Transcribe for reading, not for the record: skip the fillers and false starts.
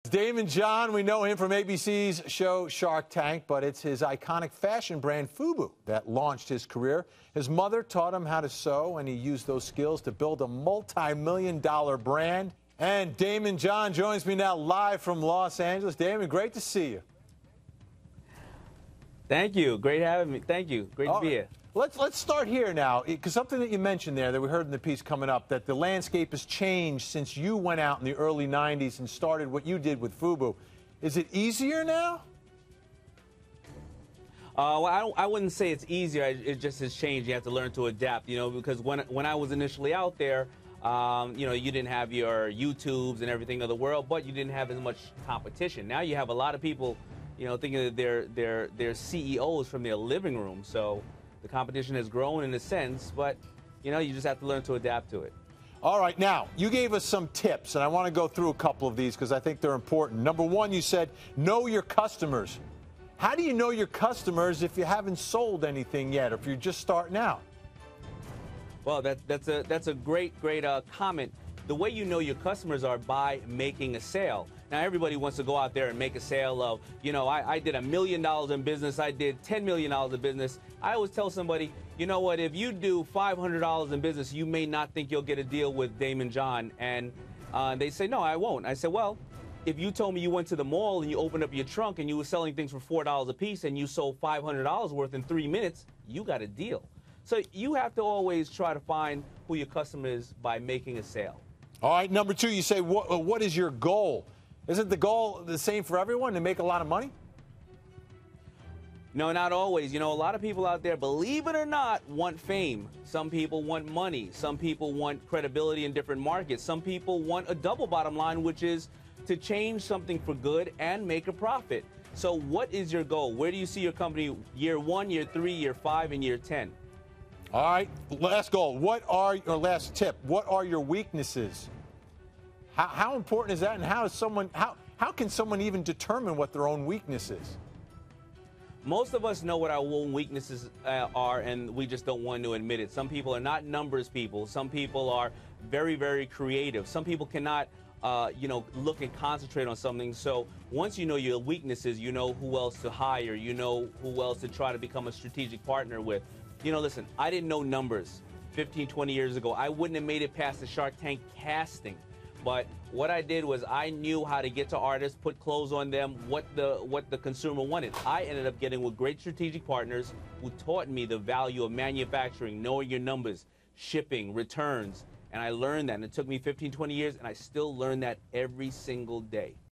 Daymond John, we know him from ABC's show Shark Tank, but it's his iconic fashion brand FUBU that launched his career. His mother taught him how to sew, and he used those skills to build a multi-million-dollar brand. And Daymond John joins me now live from Los Angeles. Daymond, great to see you. Thank you. Great having me. Thank you. Great to be here. Let's start here now, because something that you mentioned there that we heard in the piece coming up, that the landscape has changed since you went out in the early 90s and started what you did with FUBU. Is it easier now? Well, I wouldn't say it's easier. It just has changed. You have to learn to adapt, because when I was initially out there, you didn't have your YouTubes and everything of the world, but you didn't have as much competition. Now you have a lot of people, thinking that they're CEOs from their living room. So the competition has grown in a sense, but, you just have to learn to adapt to it. All right, now, you gave us some tips, and I want to go through a couple of these because I think they're important. Number one, you said, know your customers. How do you know your customers if you haven't sold anything yet, or if you're just starting out? Well, that's a great comment. The way you know your customers are by making a sale. Now, everybody wants to go out there and make a sale of, I did $1 million in business, I did $10 million in business. I always tell somebody, you know what, if you do $500 in business, you may not think you'll get a deal with Daymond John. And they say, no, I won't. I said, well, if you told me you went to the mall and you opened up your trunk and you were selling things for $4 a piece and you sold $500 worth in 3 minutes, you got a deal. So you have to always try to find who your customer is by making a sale. All right, number two, you say, what is your goal? Isn't the goal the same for everyone, to make a lot of money? No, not always. A lot of people out there, believe it or not, want fame. Some people want money. Some people want credibility in different markets. Some people want a double bottom line, which is to change something for good and make a profit. So what is your goal? Where do you see your company year 1, year 3, year 5, and year 10? All right, last goal. Last tip, what are your weaknesses? How important is that, and how can someone even determine what their own weakness is? Most of us know what our own weaknesses are, and we just don't want to admit it. Some people are not numbers people. Some people are very, very creative. Some people cannot, look and concentrate on something. So once you know your weaknesses, you know who else to hire. You know who else to try to become a strategic partner with. Listen, I didn't know numbers 15, 20 years ago. I wouldn't have made it past the Shark Tank casting. But what I did was I knew how to get to artists, put clothes on them, what the consumer wanted. I ended up getting with great strategic partners who taught me the value of manufacturing, knowing your numbers, shipping, returns. And I learned that. And it took me 15, 20 years, and I still learn that every single day.